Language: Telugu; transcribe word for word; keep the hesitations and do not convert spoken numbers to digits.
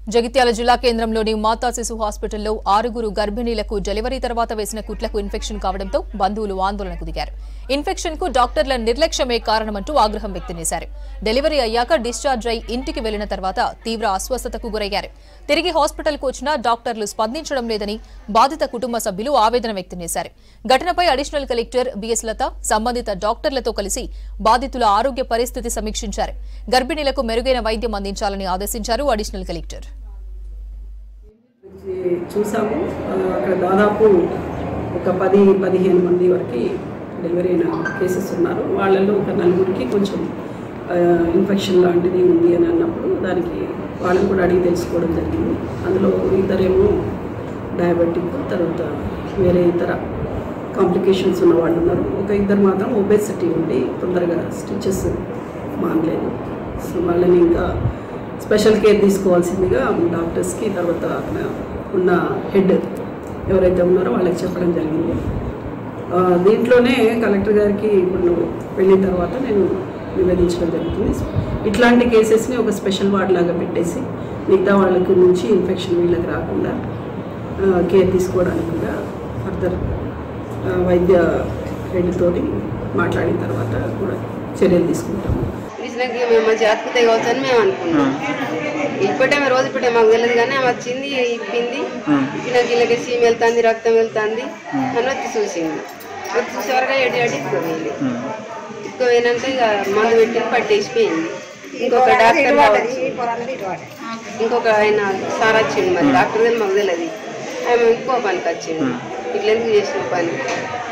జగిత్యాల జిల్లా కేంద్రంలోని మాతా శిశు హాస్పిటల్లో ఆరుగురు గర్భిణీలకు డెలివరీ తర్వాత వేసిన కుట్లకు ఇన్ఫెక్షన్ కావడంతో బంధువులు ఆందోళనకు దిగారు. ఇన్ఫెక్షన్ కు డాక్టర్ల నిర్లక్ష్యమే కారణమంటూ ఆగ్రహం వ్యక్తం చేశారు. డెలివరీ అయ్యాక డిశ్చార్జ్ అయి ఇంటికి వెళ్లిన తర్వాత తీవ్ర అస్వస్థతకు గురయ్యారు. తిరిగి హాస్పిటల్కు వచ్చినా డాక్టర్లు స్పందించడం లేదని బాధిత కుటుంబ సభ్యులు ఆవేదన వ్యక్తం చేశారు. ఘటనపై అడిషనల్ కలెక్టర్ బిఎస్ లత సంబంధిత డాక్టర్లతో కలిసి బాధితుల ఆరోగ్య పరిస్థితి సమీక్షించారు. గర్భిణీలకు మెరుగైన వైద్యం అందించాలని ఆదేశించారు అడిషనల్ కలెక్టర్. చూసాము అక్కడ దాదాపు ఒక పది పదిహేను మంది వరకు డెలివరీ అయిన కేసెస్ ఉన్నారు. వాళ్ళలో ఒక నలుగురికి కొంచెం ఇన్ఫెక్షన్ లాంటిది ఉంది అని అన్నప్పుడు దానికి వాళ్ళని కూడా అడిగి తెలుసుకోవడం జరిగింది. అందులో ఇద్దరేమో డయాబెటిక్, తర్వాత వేరే ఇతర కాంప్లికేషన్స్ ఉన్న వాళ్ళు ఉన్నారు. ఒక ఇద్దరు మాత్రం ఒబెసిటీ ఉండి తొందరగా స్టిచెస్ మానలేదు. సో వాళ్ళని ఇంకా స్పెషల్ కేర్ తీసుకోవాల్సిందిగా డాక్టర్స్కి తర్వాత అక్కడ ఉన్న హెడ్ ఎవరైతే ఉన్నారో వాళ్ళకి చెప్పడం జరిగింది. దీంట్లోనే కలెక్టర్ గారికి ఇప్పుడు వెళ్ళిన తర్వాత నేను నివేదించడం జరుగుతుంది. ఇట్లాంటి కేసెస్ని ఒక స్పెషల్ వార్డ్ లాగా పెట్టేసి మిగతా వాళ్ళకి నుంచి ఇన్ఫెక్షన్ వీళ్ళకి రాకుండా కేర్ తీసుకోవడానికి కూడా ఫర్దర్ వైద్య హెడ్తోటి మాట్లాడిన తర్వాత కూడా చర్యలు తీసుకుంటాము. మేము మంచి అతుకుతాయి కావచ్చు అని మేము అనుకున్నాం. ఇప్పటే రోజు ఇప్పటే మాకు తెలియదు కానీ ఆమె వచ్చింది, ఇప్పింది, ఇప్పిన గిల్లకి సీమ్ వెళ్తుంది, రక్తం వెళ్తుంది అని వచ్చి చూసింది. వచ్చి చూసే వరకు ఎడి అడి ఎక్కువైంది. ఎక్కువైనాక ఇక మందు పెట్టి పట్టేసిపోయింది. ఇంకొక డాక్టర్ ఇంకొక ఆయన సార్ వచ్చింది. మరి డాక్టర్ మాకు తెలియదు. ఆమె ఇంకో పనికి వచ్చింది. ఇట్లా ఎందుకు చేసిన పని